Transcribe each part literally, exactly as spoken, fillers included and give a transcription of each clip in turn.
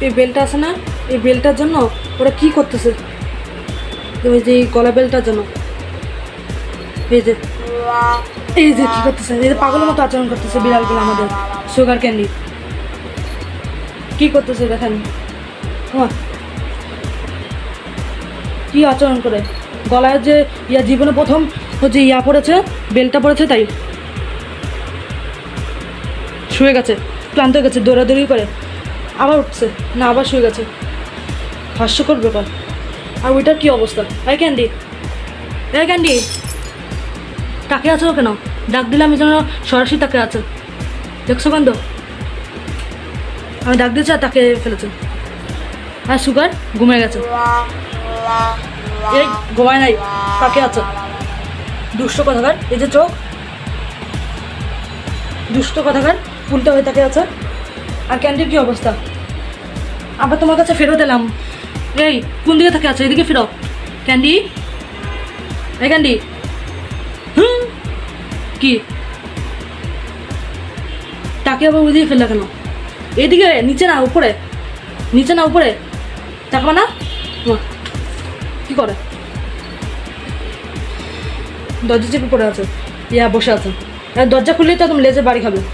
এই বেলটা আছে না, এই বেলটার জন্য ওরা কি করতেছে, ওই যে গলা বেলটার জন্য এই যে এই যে কী করতেছে, এই যে পাগলের মতো আচরণ করতেছে বিড়ালগুলো আমাদের সুগার ক্যান্ডি। কী করতেছে দেখেন, হ্যাঁ কী আচরণ করে, গলায় যে ইয়া জীবনে প্রথম হচ্ছে ইয়া পড়েছে, বেলটা পড়েছে, তাই শুয়ে গেছে, ক্লান্ত হয়ে গেছে, দৌড়াদৌড়ি করে আবার উঠছে না, আবার শুয়ে গেছে, হাস্যকর ব্যাপার। আর ওইটার কী অবস্থা, এই ক্যান্ডি, এই ক্যান্ডি তাকে আছো কেন, ডাক দিলে আমি যেন সরাসরি তাকে আছে, দেখছো কেন, আমি ডাক দিয়েছি আর তাকে ফেলেছে। আর সুগার ঘুমিয়ে গেছে, এই ঘুমায় নাই, তাকে আছে, দুষ্ট কথাকার, এই যে চোখ, দুষ্ট কথাকার উল্টো হয়ে তাকে আছে। আর ক্যান্ডির কী অবস্থা, আবার তোমার কাছে ফেরত এলাম, এই কোন দিকে থাকে আছে, এদিকে ফেরো ক্যান্ডি, এই ক্যান্ডি, হুম কি তাকে আবার ওইদিকে ফেললা কেন, এদিকে নিচে না উপরে, নিচে না উপরে, তাকবা না, কি করে, দরজা চেপে পড়ে আছে, ইয়া বসে আছে, দরজা খুললেই তো তুমি লেজে বাড়ি খাবে,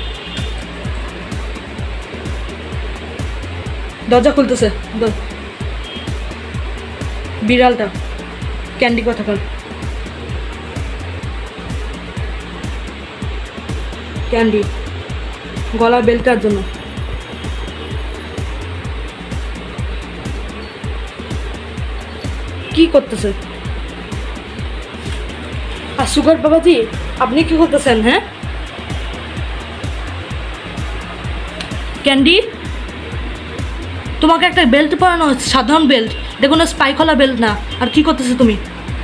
দরজা খুলতেছে বিড়ালটা, ক্যান্ডি কথাকার, ক্যান্ডি গলা বেলটার জন্য কি করতেছে। আর সুগার বাবাজি আপনি কি করতেছেন, হ্যাঁ ক্যান্ডি, তোমাকে একটা বেল্ট পরানো হচ্ছে, সাধারণ বেল্ট, দেখুন স্পাইকলা বেল্ট না, আর কি করতেছে তুমি।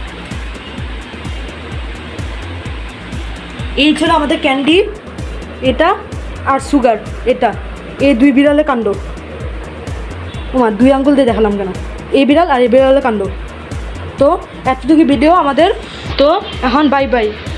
এই ছিল আমাদের ক্যান্ডি, এটা আর সুগার, এটা এই দুই বিড়ালের কাণ্ড, তোমার দুই আঙ্গুল দিয়ে দেখালাম কেন, এই বিড়াল আর এই বিড়ালের কাণ্ড। তো এতটুকু ভিডিও আমাদের, তো এখন বাই বাই।